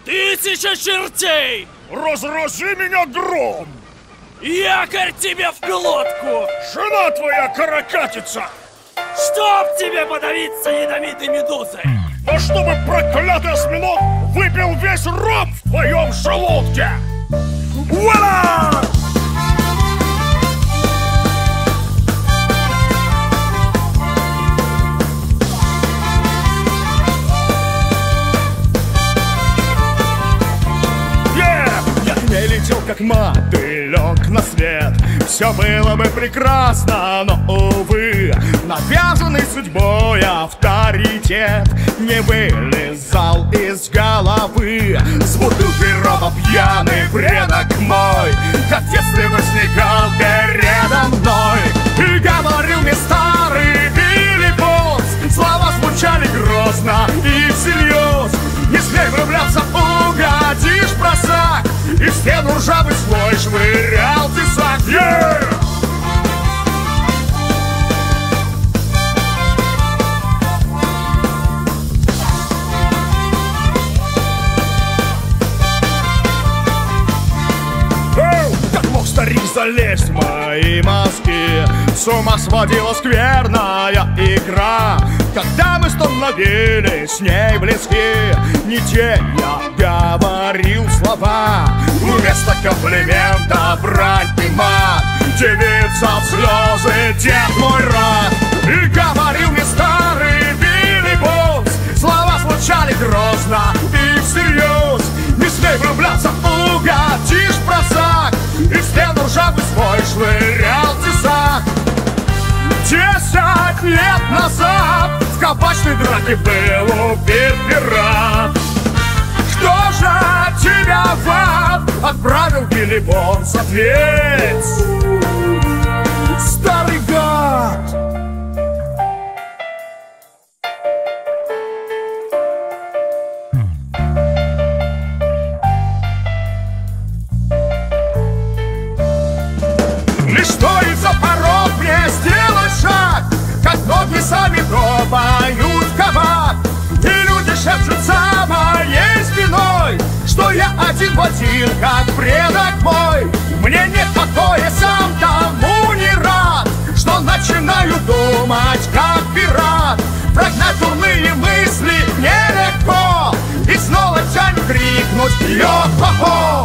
1000 чертей! Разрази меня гром! Якорь тебе в глотку! Жена твоя каракатица! Чтоб тебе подавиться ядовитой медузой! А чтобы проклятый осьминог выпил весь ром в твоем желудке! Вуаля! Я летел как мотылек на свет. Все было бы прекрасно, но, увы, навязанный судьбой авторитет не вылезал из головы. С бутылкой рома пьяный предок мой как в детстве возникал передо мной и говорил мне старый Билли Босс. Слова звучали грозно и всерьез: не смей влюбляться, угодишь, просак. И в стену ржавый слой швырял тесак. Как мог старик залезть в мои мозги? С ума сводила скверная игра, когда мы становились с ней близки. Не те я говорил слова, вместо комплимента брань и мат. Девица в слезы, дед мой рад. И говорил мне старый Билли Босс, слова звучали грозно и всерьез: не смей влюбляться, угодишь, просак. И в стену ржавый свой швырял тесак. 10 лет назад в кабачной драке был убит пират. Кто же тебя в ад отправил, Билли Босс? Ответь, старый гад! Лишь стоит-за порог мне сделать шаг, как ноги сами топают в кабак. И люди шепчут за моей спиной, что я один в один, как предок мой. Мне нет покоя, сам тому не рад, что начинаю думать как пират. Прогнать дурные мысли нелегко, и снова тянет крикнуть: йо-хо-хо!